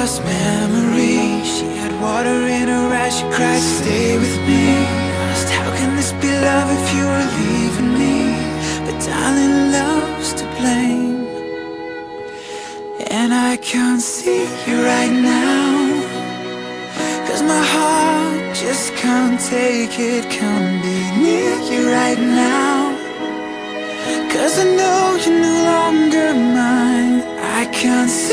lost memory. She had water in her eyes, she cried, stay with me. Asked, how can this be love if you were leaving me? But darling, love's to blame. And I can't see you right now, 'cause my heart just can't take it. Can't be near you right now, 'cause I know you're no longer mine. I can't see